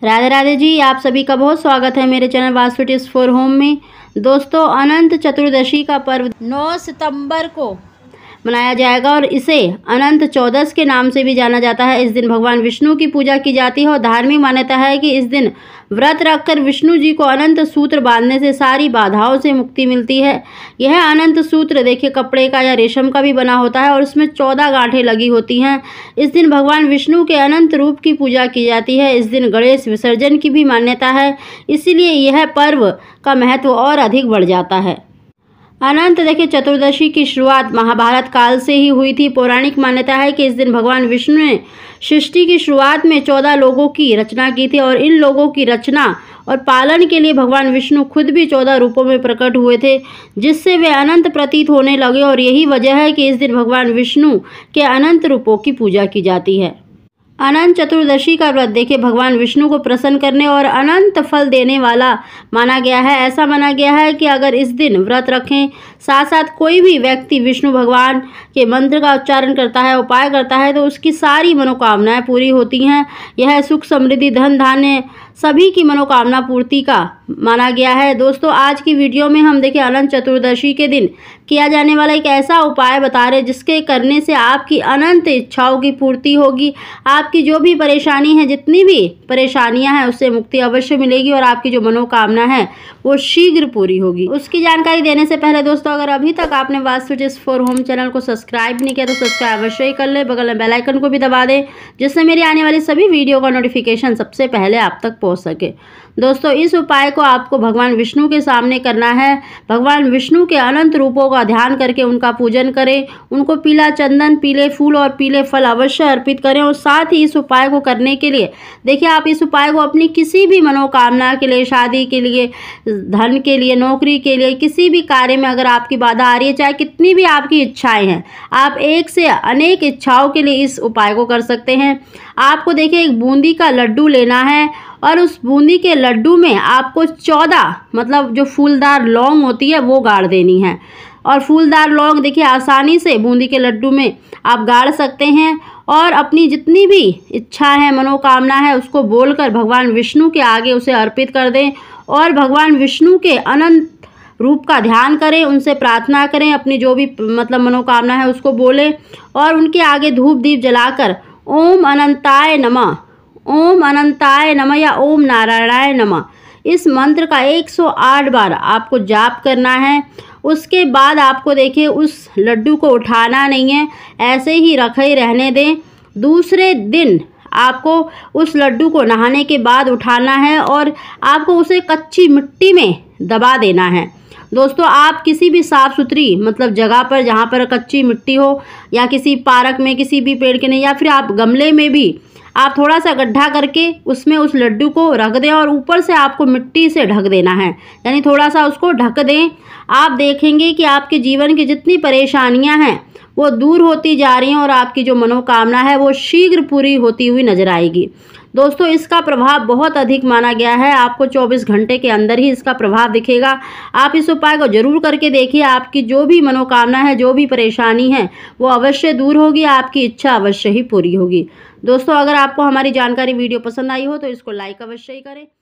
राधे राधे जी, आप सभी का बहुत स्वागत है मेरे channel Vastu tips for home में। दोस्तों, अनंत चतुर्दशी का पर्व 9 सितंबर को मनाया जाएगा और इसे अनंत चौदस के नाम से भी जाना जाता है। इस दिन भगवान विष्णु की पूजा की जाती है और धार्मिक मान्यता है कि इस दिन व्रत रखकर विष्णु जी को अनंत सूत्र बांधने से सारी बाधाओं से मुक्ति मिलती है। यह अनंत सूत्र देखिए कपड़े का या रेशम का भी बना होता है और उसमें 14 गांठें लगी होती हैं। इस दिन भगवान विष्णु के अनंत रूप की पूजा की जाती है। इस दिन गणेश विसर्जन की भी मान्यता है, इसीलिए यह पर्व का महत्व और अधिक बढ़ जाता है। अनंत देखिए चतुर्दशी की शुरुआत महाभारत काल से ही हुई थी। पौराणिक मान्यता है कि इस दिन भगवान विष्णु ने सृष्टि की शुरुआत में 14 लोगों की रचना की थी और इन लोगों की रचना और पालन के लिए भगवान विष्णु खुद भी 14 रूपों में प्रकट हुए थे, जिससे वे अनंत प्रतीत होने लगे। और यही वजह है कि इस दिन भगवान विष्णु के अनंत रूपों की पूजा की जाती है। अनंत चतुर्दशी का व्रत देखिए भगवान विष्णु को प्रसन्न करने और अनंत फल देने वाला माना गया है। ऐसा माना गया है कि अगर इस दिन व्रत रखें, साथ साथ कोई भी व्यक्ति विष्णु भगवान के मंत्र का उच्चारण करता है, उपाय करता है, तो उसकी सारी मनोकामनाएं पूरी होती हैं। यह सुख, समृद्धि, धन धान्य सभी की मनोकामना पूर्ति का माना गया है। दोस्तों, आज की वीडियो में हम देखिए अनंत चतुर्दशी के दिन किया जाने वाला एक ऐसा उपाय बता रहे जिसके करने से आपकी अनंत इच्छाओं की पूर्ति होगी। आपकी जो भी परेशानी है, जितनी भी परेशानियां हैं, उससे मुक्ति अवश्य मिलेगी और आपकी जो मनोकामना है वो शीघ्र पूरी होगी। उसकी जानकारी देने से पहले दोस्तों, अगर अभी तक आपने Vastu tips for home channel को सब्सक्राइब नहीं किया तो सब्सक्राइब अवश्य ही कर ले। बगल में बेल आइकन को भी दबा दें, जिससे मेरी आने वाली सभी वीडियो का नोटिफिकेशन सबसे पहले आप तक पहुंच सके। दोस्तों, इस उपाय को आपको भगवान विष्णु के सामने करना है। भगवान विष्णु के अनंत रूपों का ध्यान करके उनका पूजन करें। उनको पीला चंदन, पीले फूल और पीले फल अवश्य अर्पित करें। और साथ ही इस उपाय को करने के लिए देखिए आप इस उपाय को अपनी किसी भी मनोकामना के लिए, शादी के लिए, धन के लिए, नौकरी के लिए, किसी भी कार्य में अगर आपकी बाधा आ रही है, चाहे कितनी भी आपकी इच्छाएं हैं, आप एक से अनेक इच्छाओं के लिए इस उपाय को कर सकते हैं। आपको देखिए एक बूंदी का लड्डू लेना है और उस बूंदी के लड्डू में आपको 14 मतलब जो फूलदार लौंग होती है वो गाड़ देनी है। और फूलदार लौंग देखिए आसानी से बूंदी के लड्डू में आप गाड़ सकते हैं और अपनी जितनी भी इच्छा है, मनोकामना है, उसको बोलकर भगवान विष्णु के आगे उसे अर्पित कर दें और भगवान विष्णु के अनंत रूप का ध्यान करें, उनसे प्रार्थना करें, अपनी जो भी मतलब मनोकामना है उसको बोलें और उनके आगे धूप दीप जलाकर ओम अनंताय नमः, ओम अनंताय नमः या ओम नारायणाय नमः इस मंत्र का 108 बार आपको जाप करना है। उसके बाद आपको देखिए उस लड्डू को उठाना नहीं है, ऐसे ही रखे ही रहने दें। दूसरे दिन आपको उस लड्डू को नहाने के बाद उठाना है और आपको उसे कच्ची मिट्टी में दबा देना है। दोस्तों, आप किसी भी साफ़ सुथरी मतलब जगह पर जहाँ पर कच्ची मिट्टी हो या किसी पार्क में, किसी भी पेड़ के नहीं, या फिर आप गमले में भी आप थोड़ा सा गड्ढा करके उसमें उस लड्डू को रख दें और ऊपर से आपको मिट्टी से ढक देना है, यानी थोड़ा सा उसको ढक दें। आप देखेंगे कि आपके जीवन की जितनी परेशानियां हैं वो दूर होती जा रही हैं और आपकी जो मनोकामना है वो शीघ्र पूरी होती हुई नजर आएगी। दोस्तों, इसका प्रभाव बहुत अधिक माना गया है। आपको 24 घंटे के अंदर ही इसका प्रभाव दिखेगा। आप इस उपाय को जरूर करके देखिए। आपकी जो भी मनोकामना है, जो भी परेशानी है, वो अवश्य दूर होगी, आपकी इच्छा अवश्य ही पूरी होगी। दोस्तों, अगर आपको हमारी जानकारी वीडियो पसंद आई हो तो इसको लाइक अवश्य ही करें।